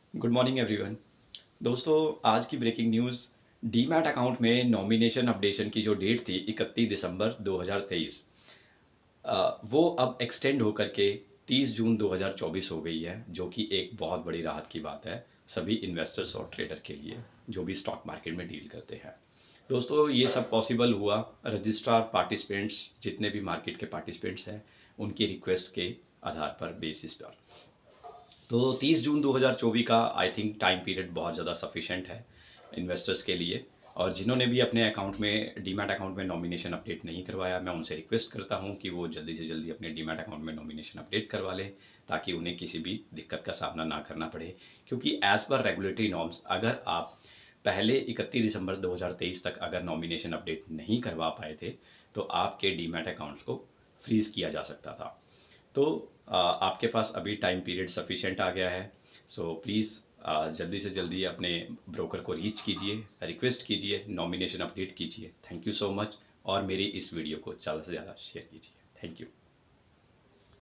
Good morning everyone. दोस्तों, आज की ब्रेकिंग न्यूज़। डीमैट अकाउंट में नॉमिनेशन अपडेशन की जो डेट थी 31 दिसंबर 2023, वो अब एक्सटेंड होकर के 30 जून 2024 हो गई है, जो कि एक बहुत बड़ी राहत की बात है सभी इन्वेस्टर्स और ट्रेडर के लिए जो भी स्टॉक मार्केट में डील करते हैं। दोस्तों, ये सब पॉसिबल हुआ रजिस्ट्रार पार्टिसिपेंट्स, जितने भी मार्केट के पार्टिसिपेंट्स हैं, उनकी रिक्वेस्ट के आधार पर, बेसिस पर। तो 30 जून 2024 का आई थिंक टाइम पीरियड बहुत ज़्यादा सफिशेंट है इन्वेस्टर्स के लिए। और जिन्होंने भी अपने अकाउंट में, डीमैट अकाउंट में नॉमिनेशन अपडेट नहीं करवाया, मैं उनसे रिक्वेस्ट करता हूं कि वो जल्दी से जल्दी अपने डीमैट अकाउंट में नॉमिनेशन अपडेट करवा लें, ताकि उन्हें किसी भी दिक्कत का सामना ना करना पड़े। क्योंकि एज़ पर रेगुलेटरी नॉर्म्स, अगर आप पहले 31 दिसंबर 2023 तक अगर नॉमिनेशन अपडेट नहीं करवा पाए थे, तो आपके डीमैट अकाउंट्स को फ्रीज़ किया जा सकता था। तो आपके पास अभी टाइम पीरियड सफिशिएंट आ गया है। सो प्लीज़ जल्दी से जल्दी अपने ब्रोकर को रीच कीजिए, रिक्वेस्ट कीजिए, नॉमिनेशन अपडेट कीजिए। Thank you so much. और मेरी इस वीडियो को ज़्यादा से ज़्यादा शेयर कीजिए। Thank you.